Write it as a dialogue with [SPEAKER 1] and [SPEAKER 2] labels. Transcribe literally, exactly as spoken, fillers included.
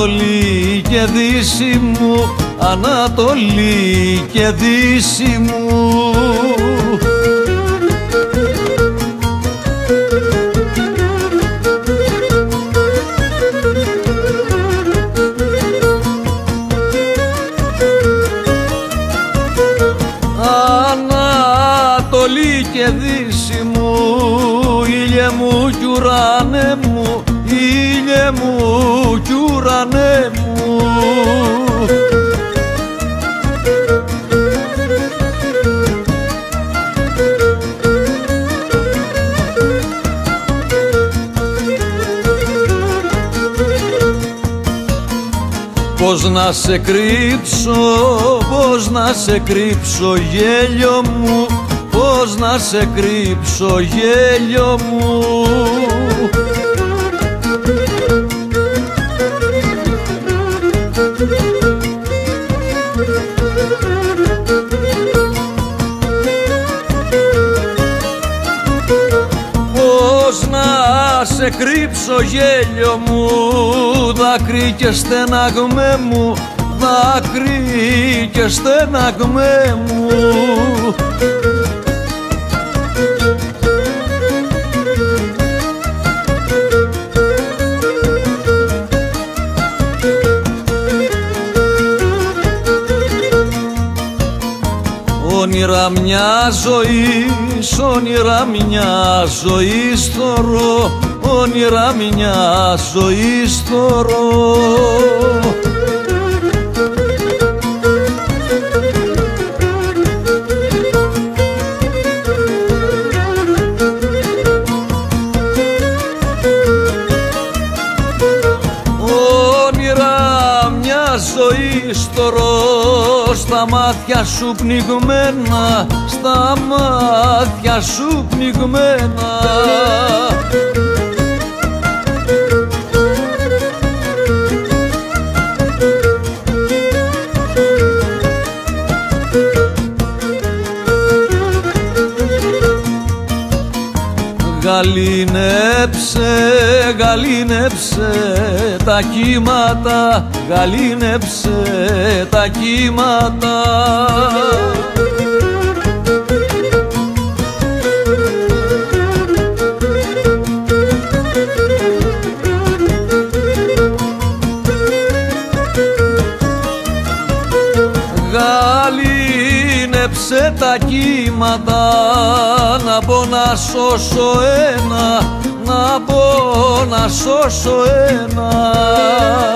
[SPEAKER 1] Ανατολή και Δύση μου, Ανατολή και Δύση μου. Ανατολή και Δύση μου, ήλιε μου κι ουρανέ μου, ήλιε μου κι ουρανέ μου. Πώς να σε κρύψω, πώς να σε κρύψω γέλιο μου, πώς να σε κρύψω γέλιο μου. Πώς να σε κρύψω γέλιο μου, δάκρυ και στεναγμέ μου, δάκρυ και στεναγμέ μου. Όνειρα μια ζωής, όνειρα μια ζωής θωρώ, όνειρα μια ζωής θωρώ. Όνειρα μια ζωής θωρώ, στα μάτια σου πνιγμένα, στα μάτια σου πνιγμένα. Γαλήνεψε, γαλήνεψε τα κύματα, γαλήνεψε τα κύματα. Γαλήνεψε τα κύματα, να πω να σώσω ένα, να πω να σώσω ένα.